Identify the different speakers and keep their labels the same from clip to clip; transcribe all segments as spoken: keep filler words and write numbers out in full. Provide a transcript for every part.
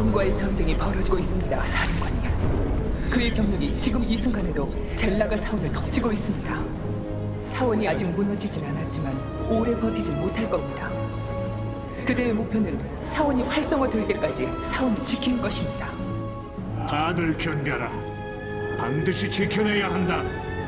Speaker 1: 아몬과의 전쟁이 벌어지고 있습니다, 사령관님. 그의 병력이 지금 이 순간에도 젤라가 사원을 덮치고 있습니다. 사원이 아직 무너지진 않았지만 오래 버티진 못할 겁니다. 그대의 목표는 사원이 활성화될 때까지 사원을 지키는 것입니다.
Speaker 2: 다들 견뎌라. 반드시 지켜내야 한다.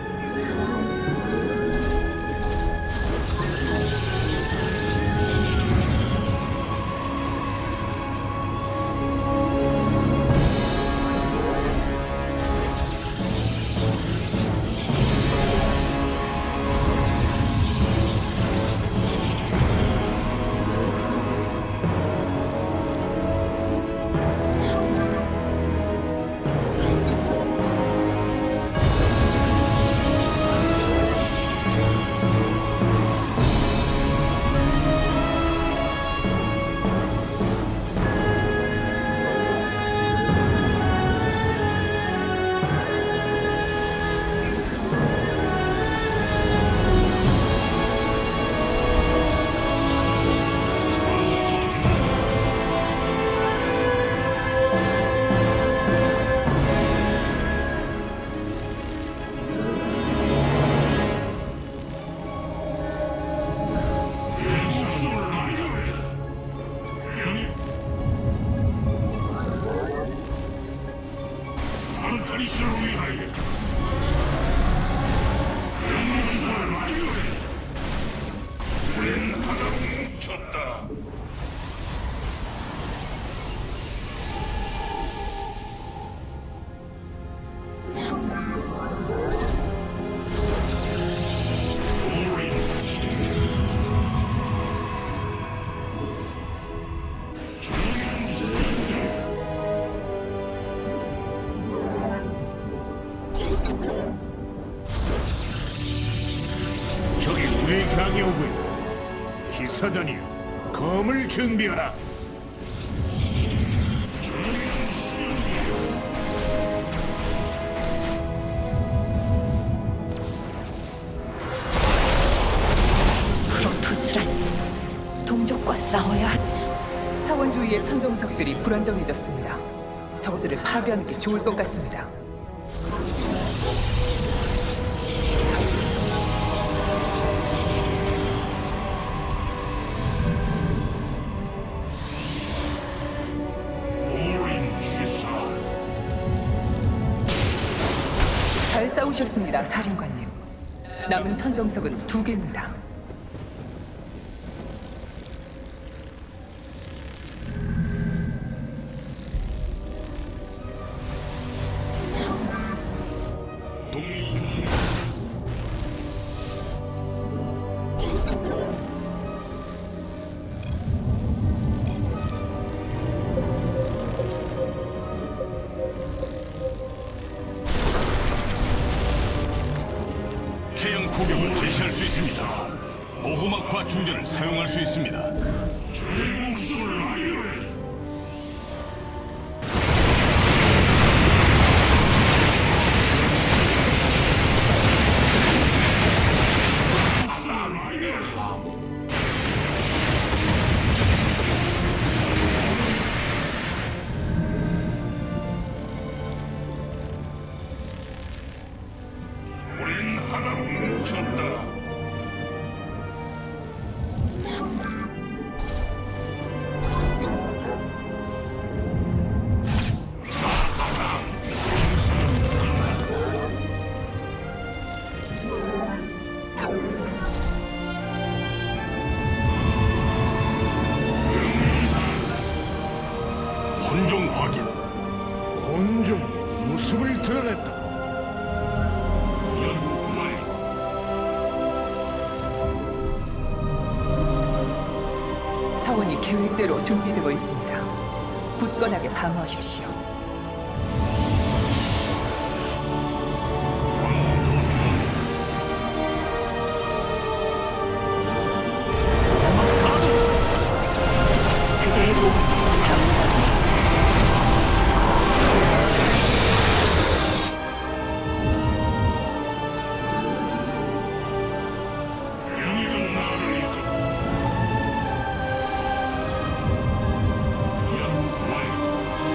Speaker 2: 기사단이여, 검을 준비하라.
Speaker 3: 프로토스란 동족과 싸워야 한...
Speaker 1: 사원 주위의 천정석들이 불안정해졌습니다. 저것들을 파괴하는 게 좋을 것 같습니다. 잘 싸우셨습니다, 사령관님. 남은 천정석은 두 개입니다.
Speaker 4: 태양 포격을 개시할 수 있습니다. 보호막과 충전을 사용할 수 있습니다.
Speaker 2: 제 목숨을 아뢰. 우린 하나로 뭉쳤다. 혼종 확인. 혼종 모습을 드러냈다.
Speaker 1: 사원이 계획대로 준비되고 있습니다. 굳건하게 방어하십시오.
Speaker 3: 그대의 목숨 감사합니다.
Speaker 2: 영익은 나를 이끌.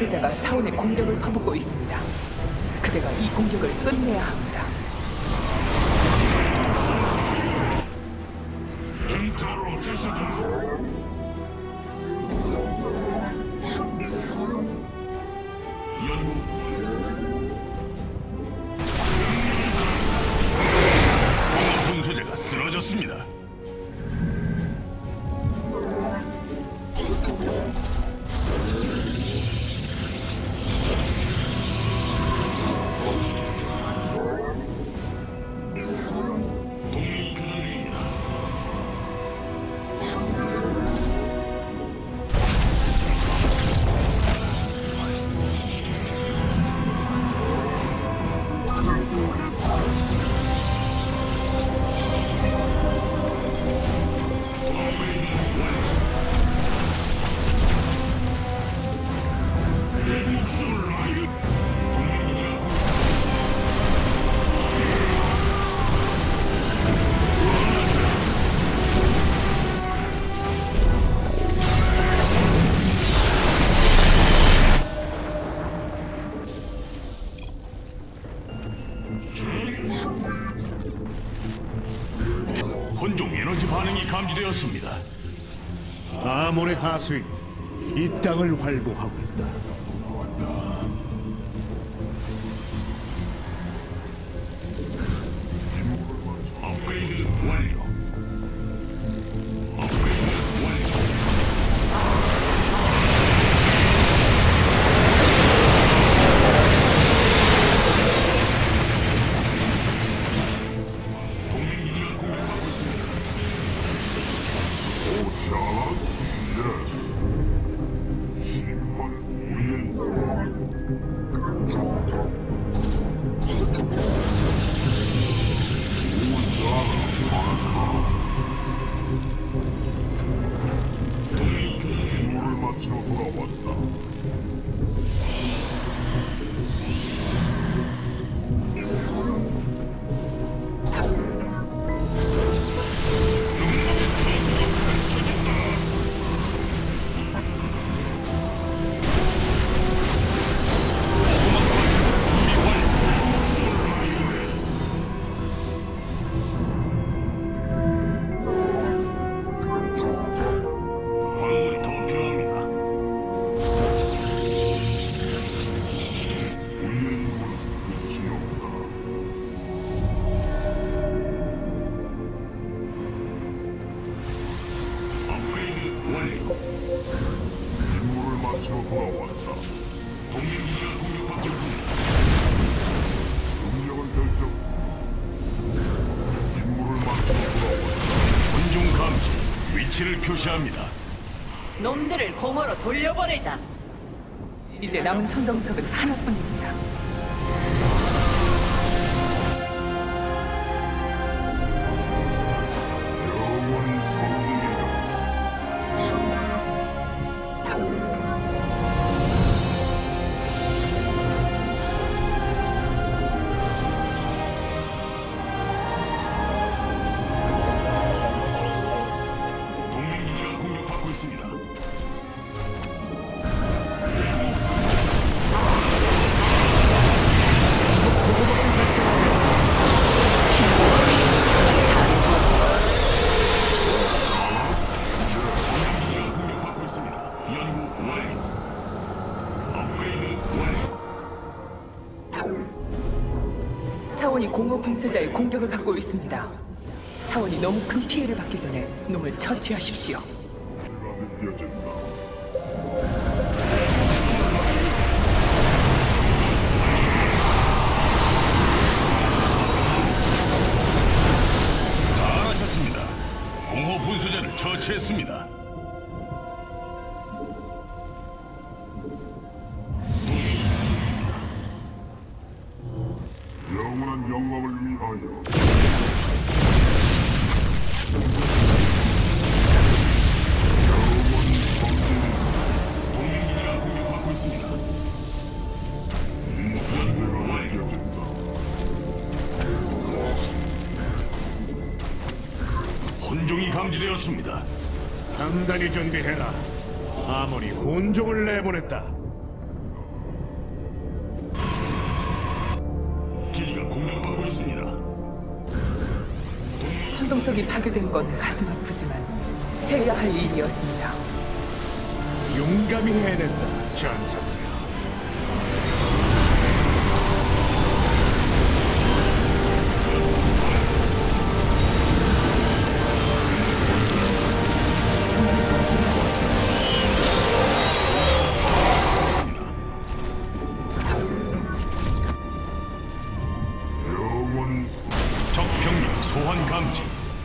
Speaker 1: 분쇄자가 사원의 공격을 퍼붓고 있습니다. 그대가 이 공격을 끝내야 합니다.
Speaker 2: 엔타로 대사다.
Speaker 4: 분쇄자가 쓰러졌습니다. 혼종 에너지 반응이 감지되었습니다.
Speaker 5: 아몬의 하수인 이 땅을 활보하고 있다.
Speaker 4: 업그레이드 완료. 업그레이드 완료. 동맹기지가 공격받고 있습니다.
Speaker 2: 임무를 마치러 돌아왔다.
Speaker 4: 광물이 더 필요합니다.
Speaker 2: 우리의 임무는 끝이 없다.
Speaker 4: 업그레이드 완료.
Speaker 2: 임무를 마치러 돌아왔다.
Speaker 4: 동맹기지가 공격받고 있습니다.
Speaker 2: 능력을 결정. 임무를 마치러 돌아왔다.
Speaker 4: 혼종 감지 위치를 표시합니다.
Speaker 3: 놈들을 공허로 돌려보내자.
Speaker 1: 이제 남은 천정석은 하나뿐입니다.
Speaker 2: 영원히 성공이다.
Speaker 4: 동맹기지가 공격받고 있습니다. 동맹기지가 공격받고 있습니다. 연구 완료. 업그레이드 완료.
Speaker 1: 사원이 공허 분쇄자의 공격을 받고 있습니다. 사원이 너무 큰 피해를 받기 전에 놈을 처치하십시오.
Speaker 2: 내가 느껴진다.
Speaker 4: 잘하셨습니다. 공허 분쇄자를 처치했습니다.
Speaker 2: 영원한 영광을 위하여. 영원히 성공이다.
Speaker 4: 동맹기지가 공격받고 있습니다.
Speaker 2: 이 존재가 느껴진다.
Speaker 4: 혼종이 감지되었습니다.
Speaker 5: 단단히 준비해라. 아몬이 혼종을 내보냈다.
Speaker 1: 천정석이 파괴된 건 가슴 아프지만 해야 할 일이었습니다.
Speaker 5: 용감히 해냈다, 전사들이여.
Speaker 2: 영원히
Speaker 4: 적 병력 소환 감지.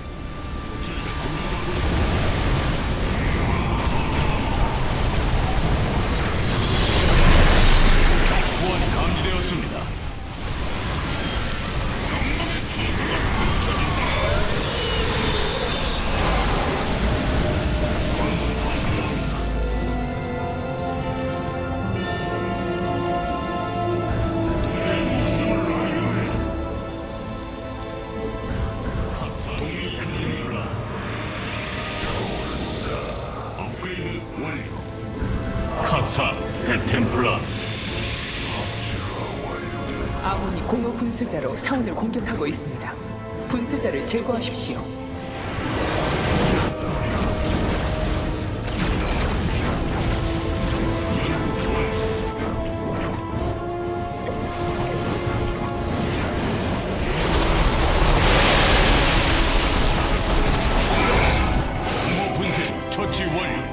Speaker 4: 적 소환이 감지되었습니다. 업그레이드 완료. 카사 대템플라.
Speaker 1: 아몬이 공허 분쇄자로 사원을 공격하고 있습니다. 분쇄자를 제거하십시오.
Speaker 4: 공허 분쇄 처치 완료.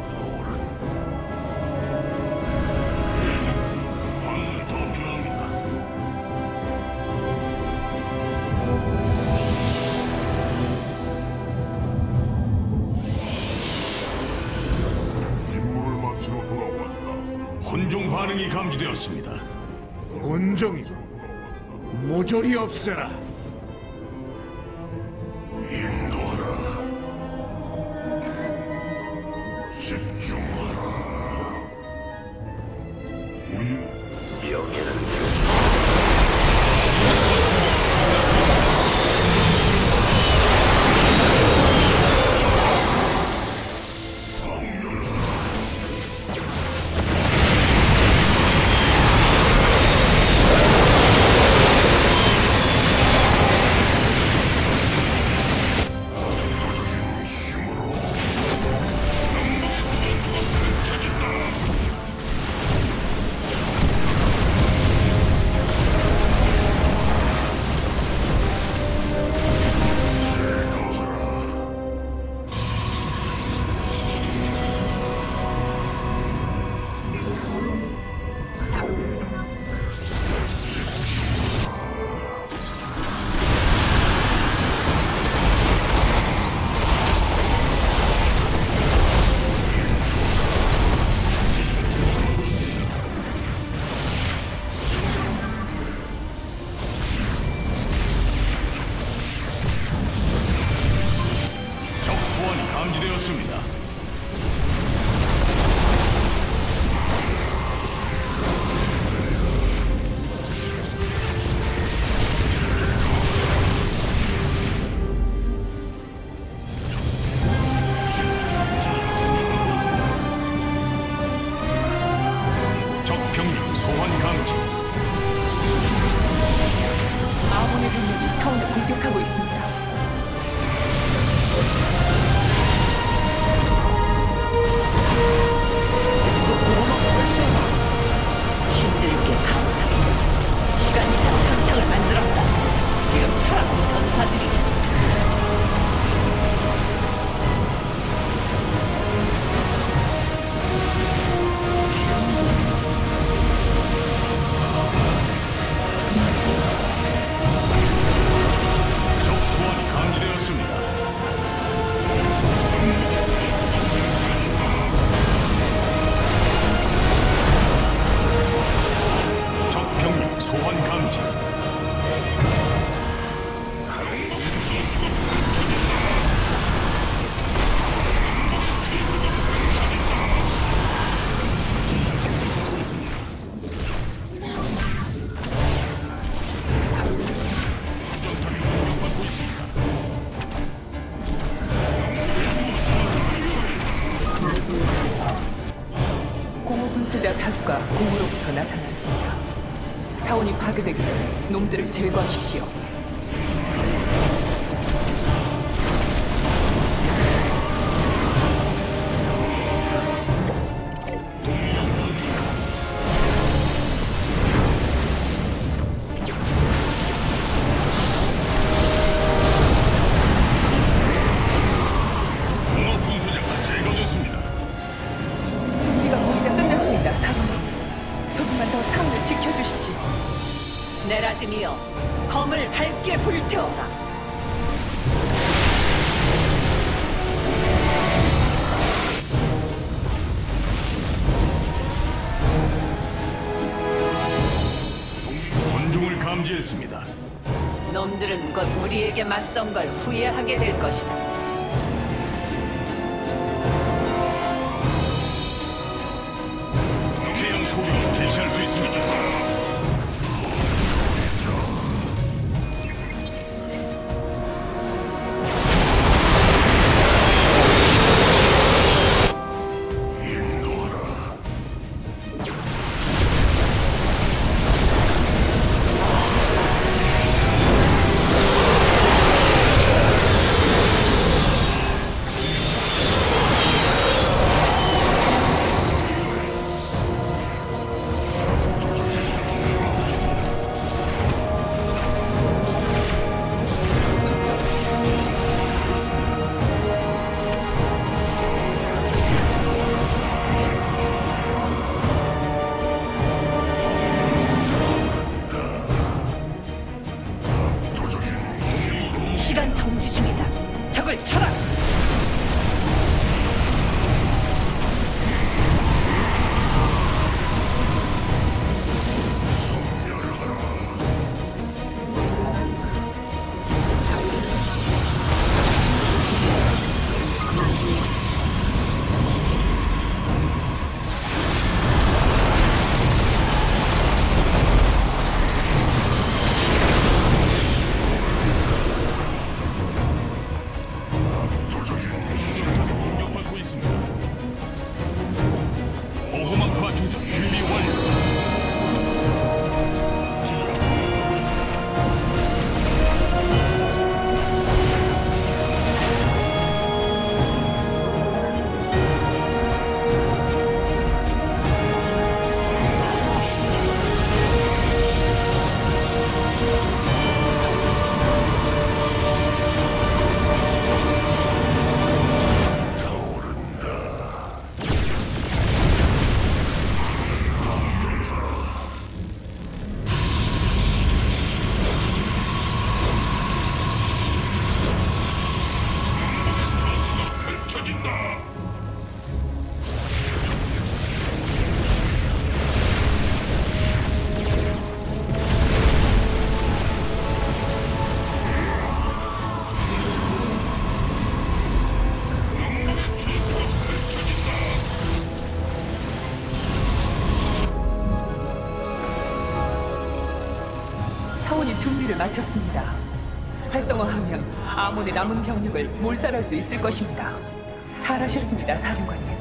Speaker 4: 방을 더 필요합니다.
Speaker 2: 임무를 마치러 돌아왔다.
Speaker 4: 혼종 반응이 감지되었습니다.
Speaker 5: 온종이고 모조리 없애라.
Speaker 2: 인도하라. 집중하라. 우린
Speaker 4: 적 소환이 감지되었습니다. 적 병력 소환 감지.
Speaker 1: 아몬의 병력이 사원을 공격하고 있습니다.
Speaker 3: 신들께 감사해. 시간 이상 현상을 만들었다. 지금 살아온 전사들이
Speaker 4: 적 소환이 감지되었습니다. 적 병력 소환 감지. 수정탑이 공격받고 있습니다.
Speaker 1: 공허 분쇄자 다수가 공으로부터 나타났습니다. 사원이 파괴되기 전에 놈들을 제거하십시오.
Speaker 4: 있습니다.
Speaker 1: 준비가 거의 다 끝났습니다, 사령관님. 조금만 더 사원을 지켜주십시오.
Speaker 3: 네라짐이여, 검을 밝게 불태워라.
Speaker 4: 본종을 감지했습니다.
Speaker 3: 놈들은 곧 우리에게 맞선 걸 후회하게 될 것이다.
Speaker 4: 해양 포격을 개시할 수 있습니다.
Speaker 2: 인도하라.
Speaker 3: 시간 정지 중이다. 적을 쳐라.
Speaker 4: 공격받고 있습니다. 보호막과 충전 준비 완료.
Speaker 2: 펼쳐진다.
Speaker 1: 사원이 준비를 마쳤습니다. 활성화하면 아몬의 남은 병력을 몰살할 수 있을 것입니다. 잘하셨습니다, 사령관님.